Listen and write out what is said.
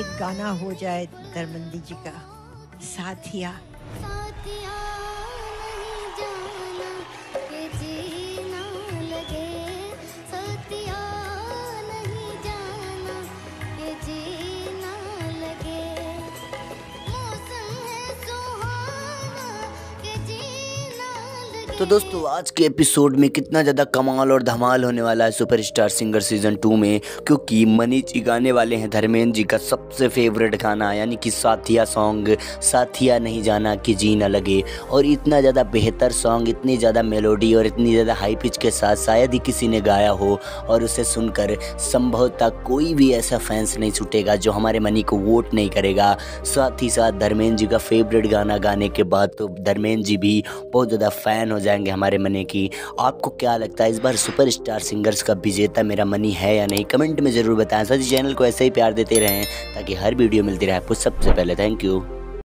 एक गाना हो जाए धर्मेंद्र जी का, साथिया। साथिया नहीं जाना कि जीना लगे, साथिया नहीं जाना कि जीना लगे, मौसम है सुहाना कि जीना लगे। तो दोस्तों आज के एपिसोड में कितना ज़्यादा कमाल और धमाल होने वाला है सुपरस्टार सिंगर सीज़न 2 में, क्योंकि मनी जी गाने वाले हैं धर्मेंद्र जी का सबसे फेवरेट गाना, यानी कि साथिया सॉन्ग, साथिया नहीं जाना कि जी ना लगे। और इतना ज़्यादा बेहतर सॉन्ग, इतनी ज़्यादा मेलोडी और इतनी ज़्यादा हाई पिच के साथ शायद ही किसी ने गाया हो, और उसे सुनकर संभवतः कोई भी ऐसा फैंस नहीं छूटेगा जो हमारे मनी को वोट नहीं करेगा। साथ ही साथ धर्मेंद्र जी का फेवरेट गाना गाने के बाद तो धर्मेंद्र जी भी बहुत ज़्यादा फ़ैन हो जाएंगे हमारे मनी की। आपको क्या लगता है इस बार सुपरस्टार सिंगर्स का विजेता मेरा मनी है या नहीं? कमेंट में ज़रूर बताएं। साथ ही चैनल को ऐसे ही प्यार देते रहें ताकि हर वीडियो मिलती रहे आपको सबसे पहले। Thank you.